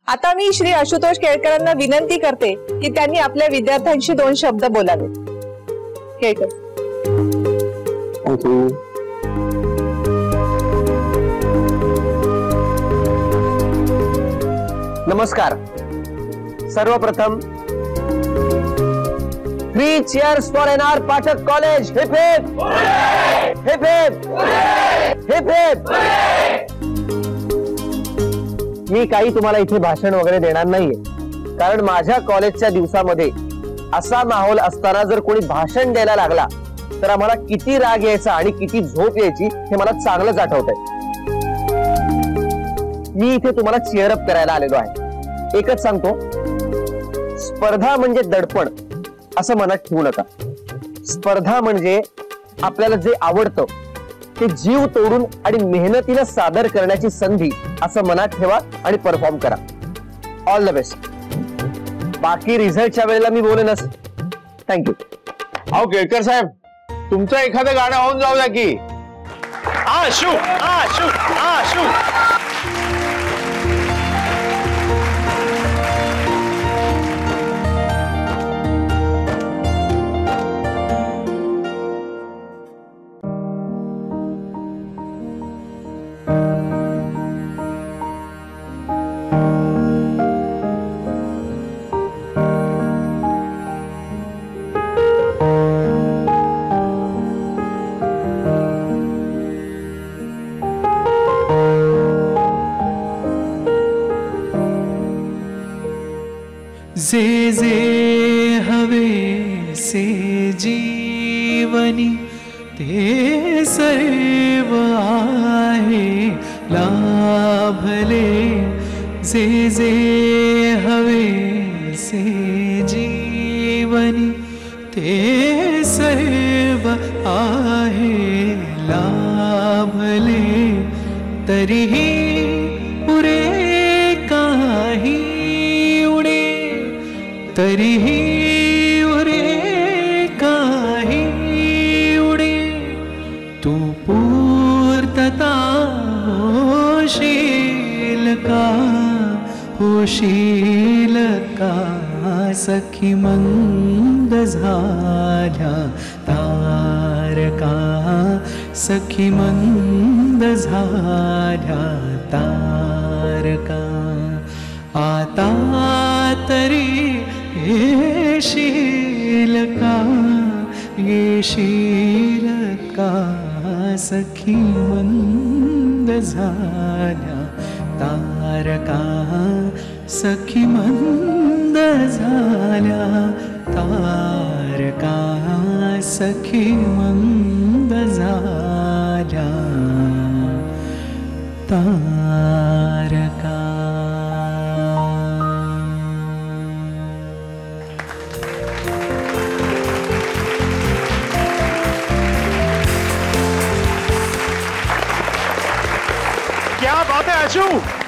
आता मी श्री आशुतोष केळकरांना विनंती करते की त्यांनी आपल्या विद्यार्थ्यांशी 2 शब्द बोलावे. केळकर. नमस्कार. सर्वप्रथम 3 cheers for NR Pathak college. Hip hip hip hip hip hip. मी काही तुम्हाला इथे भाषण वगैरे देणार नाहीये, कारण माझ्या कॉलेजच्या दिवसामध्ये असा माहोल असताना जर कोणी भाषण द्यायला लागला तर आम्हाला किती राग यायचा आणि किती झोप यायची हे मला चांगलंच आठवतंय. मी इथे तुम्हाला चीअर अप करायला आलेलो आहे. एकच सांगतो, स्पर्धा म्हणजे दडपण असं मनात ठेवू नका. स्पर्धा म्हणजे आपल्याला जे आवडतं ते जीव तोडून आणि मेहनतीने सादर करण्याची संधी असं मनात ठेवा आणि परफॉर्म करा. All the best. बाकी रिझल्टच्या वेळेला मी बोलेनच. थँक्यू. अहो केळकर साहेब, तुमचं एखादं गाणं होऊन जाऊ द्या की. आशू आशू आशू. जे जे हवे से जीवनी ते सर्व आहे लाभले. जे जे हवे से जीवनी ते सर्व आहे लाभले. तरीही पुरे काही उडे, तरीही उरे काही उडे. तू पूर्तता होशील का, होशील का. सखी मंद झाल्या तारका, सखी मंद झाल्या तारका. आता तरी येशील का, येशील का. सखी मंद झाल्या तारका, सखी मंद झाल्या तारका. सखी मंद झाल्या तारका. क्या बात है आशू.